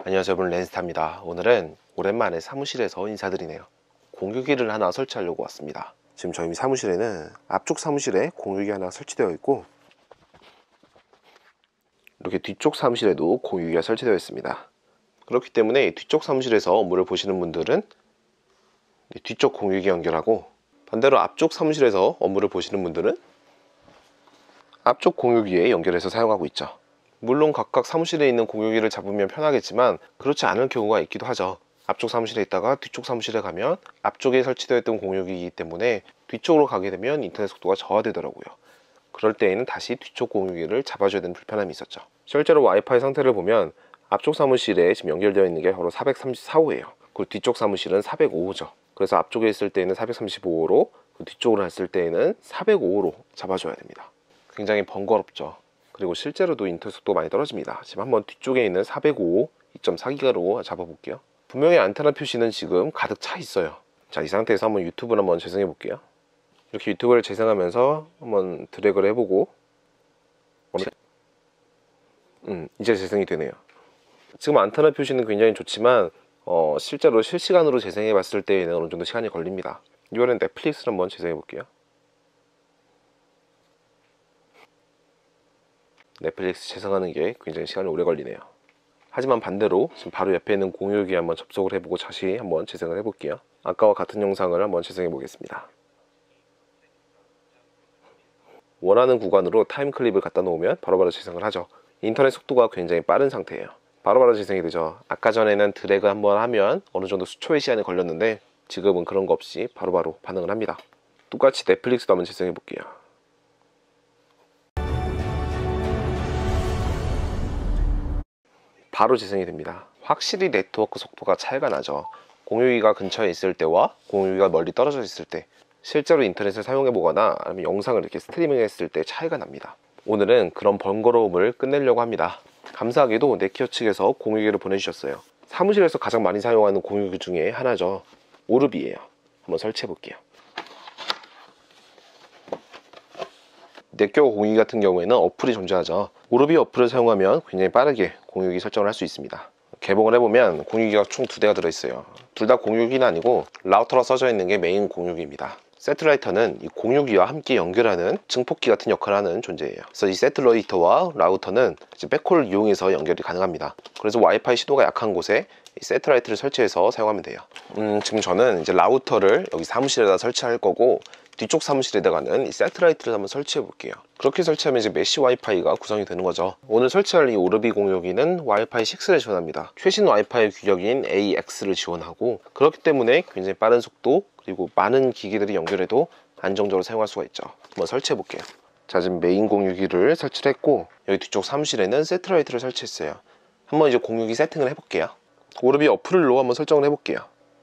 안녕하세요, 여러분. 렌스타입니다. 오늘은 오랜만에 사무실에서 인사드리네요. 공유기를 하나 설치하려고 왔습니다. 지금 저희 사무실에는 앞쪽 사무실에 공유기 하나 설치되어 있고, 이렇게 뒤쪽 사무실에도 공유기가 설치되어 있습니다. 그렇기 때문에 뒤쪽 사무실에서 업무를 보시는 분들은 뒤쪽 공유기 연결하고, 반대로 앞쪽 사무실에서 업무를 보시는 분들은 앞쪽 공유기에 연결해서 사용하고 있죠. 물론 각각 사무실에 있는 공유기를 잡으면 편하겠지만 그렇지 않을 경우가 있기도 하죠. 앞쪽 사무실에 있다가 뒤쪽 사무실에 가면 앞쪽에 설치되어 있던 공유기이기 때문에 뒤쪽으로 가게 되면 인터넷 속도가 저하되더라고요. 그럴 때에는 다시 뒤쪽 공유기를 잡아줘야 되는 불편함이 있었죠. 실제로 와이파이 상태를 보면 앞쪽 사무실에 지금 연결되어 있는 게 바로 434호예요. 그리고 뒤쪽 사무실은 405호죠. 그래서 앞쪽에 있을 때에는 435호로, 뒤쪽으로 했을 때에는 405호로 잡아줘야 됩니다. 굉장히 번거롭죠. 그리고 실제로도 인터넷 속도가 많이 떨어집니다. 지금 한번 뒤쪽에 있는 405 2.4기가로 잡아볼게요. 분명히 안테나 표시는 지금 가득 차 있어요. 자, 이 상태에서 한번 유튜브를 한번 재생해 볼게요. 이렇게 유튜브를 재생하면서 한번 드래그를 해보고, 이제 재생이 되네요. 지금 안테나 표시는 굉장히 좋지만 실제로 실시간으로 재생해 봤을 때에는 어느 정도 시간이 걸립니다. 이번엔 넷플릭스를 한번 재생해 볼게요. 넷플릭스 재생하는 게 굉장히 시간이 오래 걸리네요. 하지만 반대로 지금 바로 옆에 있는 공유기에 한번 접속을 해보고 다시 한번 재생을 해볼게요. 아까와 같은 영상을 한번 재생해 보겠습니다. 원하는 구간으로 타임클립을 갖다 놓으면 바로바로 재생을 하죠. 인터넷 속도가 굉장히 빠른 상태예요. 바로바로 재생이 되죠. 아까 전에는 드래그 한번 하면 어느 정도 수초의 시간이 걸렸는데 지금은 그런 거 없이 바로바로 반응을 합니다. 똑같이 넷플릭스도 한번 재생해 볼게요. 바로 재생이 됩니다. 확실히 네트워크 속도가 차이가 나죠. 공유기가 근처에 있을 때와 공유기가 멀리 떨어져 있을 때, 실제로 인터넷을 사용해 보거나 아니면 영상을 이렇게 스트리밍 했을 때 차이가 납니다. 오늘은 그런 번거로움을 끝내려고 합니다. 감사하게도 네키어 측에서 공유기를 보내주셨어요. 사무실에서 가장 많이 사용하는 공유기 중에 하나죠. 오르비예요. 한번 설치해 볼게요. 네키어 공유기 같은 경우에는 어플이 존재하죠. 오르비 어플을 사용하면 굉장히 빠르게 공유기 설정을 할 수 있습니다. 개봉을 해보면 공유기가 총 2대가 들어있어요. 둘 다 공유기는 아니고 라우터로 써져 있는 게 메인 공유기입니다. 세트라이터는 이 공유기와 함께 연결하는 증폭기 같은 역할을 하는 존재예요. 그래서 이 세트라이터와 라우터는 이제 백홀을 이용해서 연결이 가능합니다. 그래서 와이파이 신호가 약한 곳에 이 세트라이트를 설치해서 사용하면 돼요. 지금 저는 이제 라우터를 여기 사무실에다 설치할 거고, 뒤쪽 사무실에다가는 이 세트라이트를 한번 설치해 볼게요. 그렇게 설치하면 이제 메쉬 와이파이가 구성이 되는 거죠. 오늘 설치할 이 오르비 공유기는 와이파이 6를 지원합니다. 최신 와이파이 규격인 AX를 지원하고, 그렇기 때문에 굉장히 빠른 속도, 그리고 많은 기기들이 연결해도 안정적으로 사용할 수가 있죠. 한번 설치해 볼게요. 자, 지금 메인 공유기를 설치를 했고, 여기 뒤쪽 사무실에는 세트라이트를 설치했어요. 한번 이제 공유기 세팅을 해볼게요. 오르비 어플로 한번 설정을 해볼게요.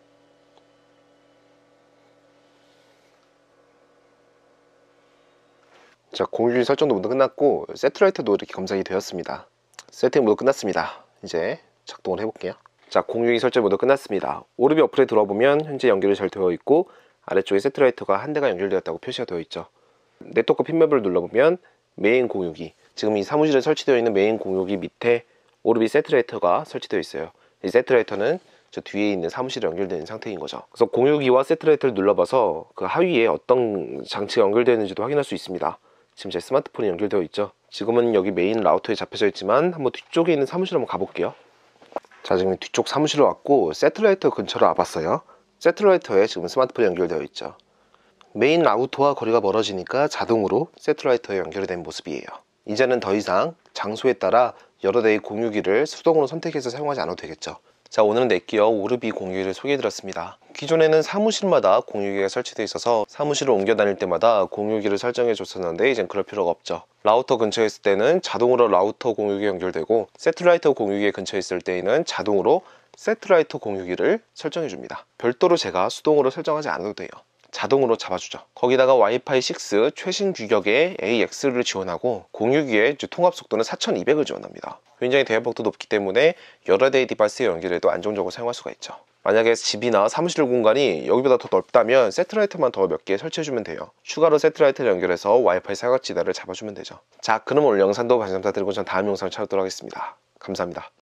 자, 공유기 설정도 모두 끝났고 세트라이트도 이렇게 검색이 되었습니다. 세팅 모두 끝났습니다. 이제 작동을 해볼게요. 자, 공유기 설정 모두 끝났습니다. 오르비 어플에 들어보면 현재 연결이 잘 되어 있고, 아래쪽에 세트라이트가 한 대가 연결되었다고 표시가 되어 있죠. 네트워크 핀맵을 눌러보면 메인 공유기, 지금 이 사무실에 설치되어 있는 메인 공유기 밑에 오르비 세트라이터가 설치되어 있어요. 이 세트라이터는 저 뒤에 있는 사무실에 연결되는 상태인 거죠. 그래서 공유기와 세트라이트를 눌러봐서 그 하위에 어떤 장치가 연결되어 있는지도 확인할 수 있습니다. 지금 제 스마트폰이 연결되어 있죠. 지금은 여기 메인 라우터에 잡혀져 있지만 한번 뒤쪽에 있는 사무실 한번 가볼게요. 자, 지금 뒤쪽 사무실로 왔고 세트라이터 근처로 와봤어요. 세트라이터에 지금 스마트폰이 연결되어 있죠. 메인 라우터와 거리가 멀어지니까 자동으로 세트라이터에 연결이 된 모습이에요. 이제는 더 이상 장소에 따라 여러 대의 공유기를 수동으로 선택해서 사용하지 않아도 되겠죠. 자, 오늘은 네키어 오르비 공유기를 소개해드렸습니다. 기존에는 사무실마다 공유기가 설치되어 있어서 사무실을 옮겨 다닐 때마다 공유기를 설정해 줬었는데 이젠 그럴 필요가 없죠. 라우터 근처에 있을 때는 자동으로 라우터 공유기 연결되고, 세트라이터 공유기 근처에 있을 때에는 자동으로 세트라이터 공유기를 설정해 줍니다. 별도로 제가 수동으로 설정하지 않아도 돼요. 자동으로 잡아주죠. 거기다가 와이파이 6 최신 규격의 AX를 지원하고, 공유기의 통합 속도는 4200을 지원합니다. 굉장히 대역폭도 높기 때문에 여러 대의 디바이스에 연결해도 안정적으로 사용할 수가 있죠. 만약에 집이나 사무실 공간이 여기보다 더 넓다면 세트라이트만 더 몇 개 설치해주면 돼요. 추가로 세트라이트를 연결해서 와이파이 사각지대를 잡아주면 되죠. 자, 그럼 오늘 영상도 감사드리고 전 다음 영상을 찾아오도록 하겠습니다. 감사합니다.